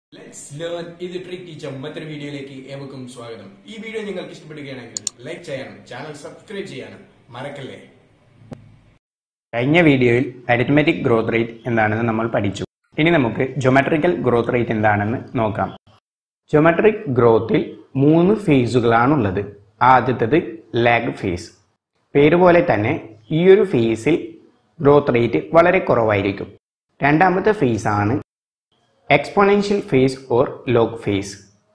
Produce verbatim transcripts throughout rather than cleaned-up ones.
Let's learn ഇത് trick teacher മറ്റൊരു വീഡിയോയിലേക്ക് ഏവർക്കും സ്വാഗതം. ഈ വീഡിയോ നിങ്ങൾക്ക് ഇഷ്ടപ്പെടുകയാണെങ്കിൽ ലൈക്ക് ചെയ്യാനും ചാനൽ സബ്സ്ക്രൈബ് ചെയ്യാനും മറക്കല്ലേ. കഴിഞ്ഞ വീഡിയോയിൽ അരിത്മെറ്റിക് ഗ്രോത്ത് റേറ്റ് എന്താണെന്ന് നമ്മൾ പഠിച്ചു. ഇനി നമുക്ക് ജോമെട്രിക്കൽ ഗ്രോത്ത് റേറ്റ് എന്താണെന്ന് നോക്കാം. ജോമെട്രിക് ഗ്രോത്തിൽ മൂന്ന് ഫേസുകളാണുള്ളത്. ആദ്യത്തേത് ലാഗ് ഫേസ്. പേര് പോലെ തന്നെ ഈ ഒരു ഫേസിൽ ഗ്രോത്ത് റേറ്റ് വളരെ കുറവായിരിക്കും. രണ്ടാമത്തെ ഫേസ് ആണ് exponential phase or log phase.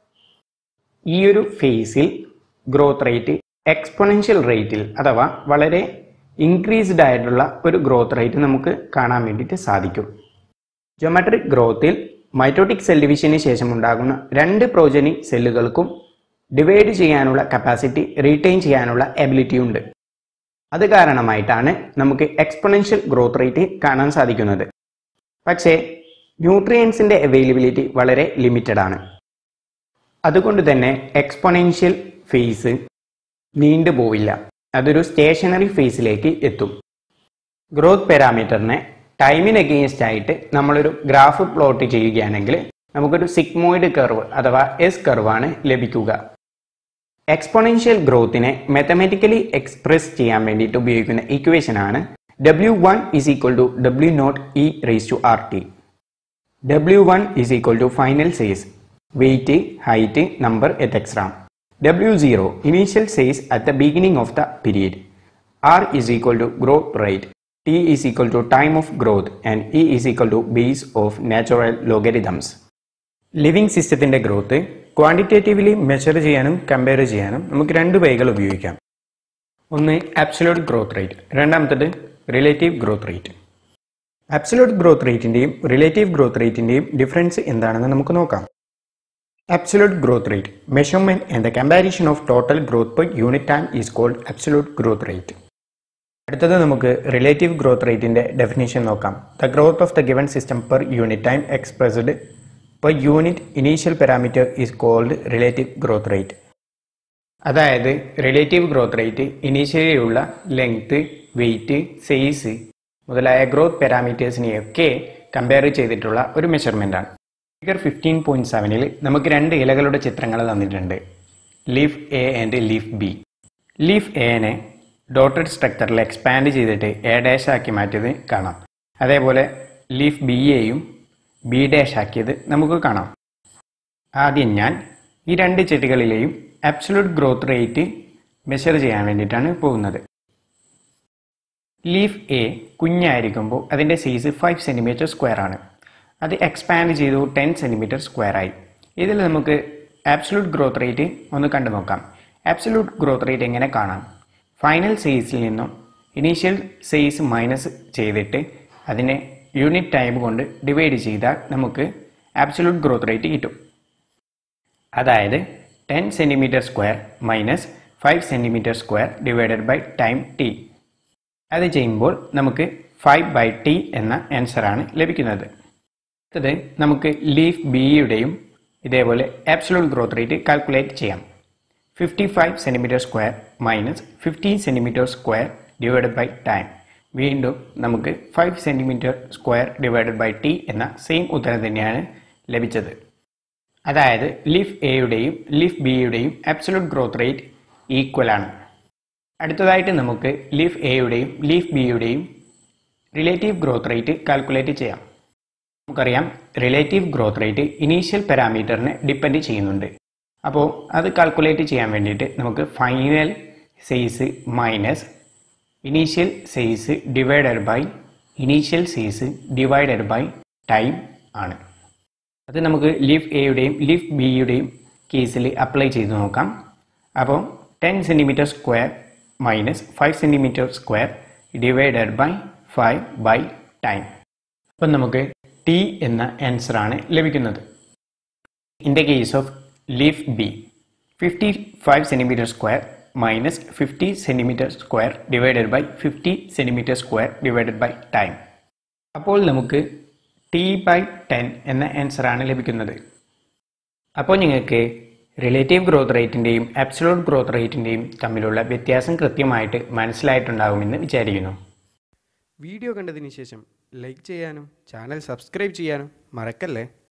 ഈ ഒരു ഫേസിൽ ഗ്രോത്ത് റേറ്റ് എക്സ്പോണൻഷ്യൽ റേറ്റിൽ അഥവാ വളരെ ഇൻക്രീസ്ഡ് ആയിട്ടുള്ള ഒരു ഗ്രോത്ത് റേറ്റ് നമുക്ക് കാണാൻ വേണ്ടിയിട്ട് സാധിക്കും. ജോമെട്രിക് ഗ്രോത്തിൽ മൈറ്റോട്ടിക് സെൽ ഡിവിഷന് ശേഷം ഉണ്ടാകുന്ന രണ്ട് പ്രോജനി സെല്ലുകൾക്കും ഡിവൈഡ് ചെയ്യാനുള്ള കപ്പാസിറ്റി റീറ്റെയിൻ ചെയ്യാനുള്ള എബിലിറ്റി ഉണ്ട്. അത് കാരണമായിട്ടാണ് നമുക്ക് എക്സ്പോണൻഷ്യൽ ഗ്രോത്ത് റേറ്റ് കാണാൻ സാധിക്കുന്നത്. പക്ഷേ ന്യൂട്രിയൻസിൻ്റെ അവൈലബിലിറ്റി വളരെ ലിമിറ്റഡ് ആണ്. അതുകൊണ്ട് തന്നെ എക്സ്പോണൻഷ്യൽ ഫേസ് നീണ്ടുപോവില്ല, അതൊരു സ്റ്റേഷനറി ഫേസിലേക്ക് എത്തും. ഗ്രോത്ത് പാരാമീറ്ററിനെ ടൈമിന് അഗെയിൻസ്റ്റ് ആയിട്ട് നമ്മളൊരു ഗ്രാഫ് പ്ലോട്ട് ചെയ്യുകയാണെങ്കിൽ നമുക്കൊരു സിഗ്മോയിഡ് കർവ് അഥവാ എസ് കർവാണ് ലഭിക്കുക. എക്സ്പോണൻഷ്യൽ ഗ്രോത്തിനെ മാത്തമാറ്റിക്കലി എക്സ്പ്രസ് ചെയ്യാൻ വേണ്ടിയിട്ട് ഉപയോഗിക്കുന്ന ഇക്വേഷനാണ് W one is equal to W naught e raise to R T. W one is equal to final size, weight, height, number at x ram. W zero initial size at the beginning of the period. R is equal to growth rate. T is equal to time of growth and E is equal to base of natural logarithms. Living സിസ്റ്റത്തിൻ്റെ growth quantitatively measure ചെയ്യാനും compare ചെയ്യാനും നമുക്ക് രണ്ട് വഴികൾ ഉപയോഗിക്കാം. ഒന്ന് absolute growth rate, രണ്ടാമത്തേത് relative growth rate. Absolute growth റേറ്റിൻ്റെയും റിലേറ്റീവ് ഗ്രോത്ത് റേറ്റിൻ്റെയും ഡിഫറൻസ് എന്താണെന്ന് നമുക്ക് നോക്കാം. Absolute growth rate measurement and the comparison of total growth per unit time is called absolute growth rate. അടുത്തത് നമുക്ക് റിലേറ്റീവ് ഗ്രോത്ത് റേറ്റിൻ്റെ definition നോക്കാം. The growth of the given system per unit time expressed per unit initial parameter is called relative growth rate. അതായത് relative growth rate ഇനീഷ്യലിയുള്ള length, weight, size മുതലായ growth പാരാമീറ്റേഴ്സിനെയൊക്കെ compare ചെയ്തിട്ടുള്ള ഒരു മെഷർമെൻ്റാണ്. ഫിഗർ ഫിഫ്റ്റീൻ പോയിൻറ്റ് സെവനിൽ നമുക്ക് രണ്ട് ഇലകളുടെ ചിത്രങ്ങൾ തന്നിട്ടുണ്ട്, leaf A and leaf B. Leaf എനെ ഡോട്ടഡ് സ്ട്രക്ചറിൽ എക്സ്പാൻഡ് ചെയ്തിട്ട് എ ഡാഷ് ആക്കി മാറ്റിയത് കാണാം. അതേപോലെ ലീഫ് ബിയെയും ബി ഡാഷ് ആക്കിയത് നമുക്ക് കാണാം. ആദ്യം ഞാൻ ഈ രണ്ട് ചെടികളിലെയും അബ്സല്യൂട്ട് ഗ്രോത്ത് റേറ്റ് മെഷർ ചെയ്യാൻ വേണ്ടിയിട്ടാണ് പോകുന്നത്. ലീഫ് എ കുഞ്ഞായിരിക്കുമ്പോൾ അതിൻ്റെ സൈസ് ഫൈവ് സെൻറ്റിമീറ്റർ സ്ക്വയർ ആണ്. അത് എക്സ്പാൻഡ് ചെയ്തു ടെൻ സെൻറ്റിമീറ്റർ സ്ക്വയർ ആയി. ഇതിൽ നമുക്ക് ആബ്സല്യൂട്ട് ഗ്രോത്ത് റേറ്റ് ഒന്ന് കണ്ടു നോക്കാം. ആബ്സല്യൂട്ട് ഗ്രോത്ത് റേറ്റ് എങ്ങനെ കാണാം? ഫൈനൽ സൈസിൽ നിന്നും ഇനീഷ്യൽ സൈസ് മൈനസ് ചെയ്തിട്ട് അതിനെ യൂണിറ്റ് ടൈം കൊണ്ട് ഡിവൈഡ് ചെയ്താൽ നമുക്ക് ആബ്സല്യൂട്ട് ഗ്രോത്ത് റേറ്റ് കിട്ടും. അതായത് ten centimetre square minus five centimetre square divided by time T. അത് ചെയ്യുമ്പോൾ നമുക്ക് ഫൈവ് ബൈ ടി എന്ന ആൻസറാണ് ലഭിക്കുന്നത്. അടുത്തത് നമുക്ക് ലീഫ് ബിയുടെയും ഇതേപോലെ ആബ്സല്യൂട്ട് ഗ്രോത്ത് റേറ്റ് കാൽക്കുലേറ്റ് ചെയ്യാം. Fifty five centimetre square minus fifteen centimetre square divided by time. വീണ്ടും നമുക്ക് five centimetre square divided by T എന്ന സെയിം ഉത്തരം തന്നെയാണ് ലഭിച്ചത്. അതായത് ലീഫ് എയുടെയും ലീഫ് ബിയുടെയും ആബ്സല്യൂട്ട് ഗ്രോത്ത് റേറ്റ് ഈക്വൽ ആണ്. അടുത്തതായിട്ട് നമുക്ക് ലീഫ് എയുടെയും ലീഫ് ബിയുടെയും റിലേറ്റീവ് ഗ്രോത്ത് റേറ്റ് കാൽക്കുലേറ്റ് ചെയ്യാം. നമുക്കറിയാം റിലേറ്റീവ് ഗ്രോത്ത് റേറ്റ് ഇനീഷ്യൽ പാരാമീറ്ററിനെ ഡിപ്പെൻഡ് ചെയ്യുന്നുണ്ട്. അപ്പോൾ അത് കാൽക്കുലേറ്റ് ചെയ്യാൻ വേണ്ടിയിട്ട് നമുക്ക് final size minus initial size divided by initial size divided by time ആണ്. അത് നമുക്ക് ലീഫ് എയുടെയും ലീഫ് ബിയുടെയും കേസിൽ അപ്ലൈ ചെയ്ത് നോക്കാം. അപ്പോൾ ten centimetre square minus five centimetre square divided by five by time. അപ്പം നമുക്ക് ടി എന്ന ആൻസറാണ് ലഭിക്കുന്നത്. In the case of leaf B fifty five centimetre square minus fifty centimetre square divided by fifty centimetre square divided by time. അപ്പോൾ നമുക്ക് T by ten എന്ന ആൻസറാണ് ലഭിക്കുന്നത്. അപ്പോൾ നിങ്ങൾക്ക് റിലേറ്റീവ് ഗ്രോത്ത് റേറ്റിൻ്റെയും അബ്സല്യൂട്ട് ഗ്രോത്ത് റേറ്റിൻ്റെയും തമ്മിലുള്ള വ്യത്യാസം കൃത്യമായിട്ട് മനസ്സിലായിട്ടുണ്ടാകുമെന്ന് വിചാരിക്കുന്നു. വീഡിയോ കണ്ടതിന് ശേഷം ലൈക്ക് ചെയ്യാനും ചാനൽ സബ്സ്ക്രൈബ് ചെയ്യാനും മറക്കല്ലേ.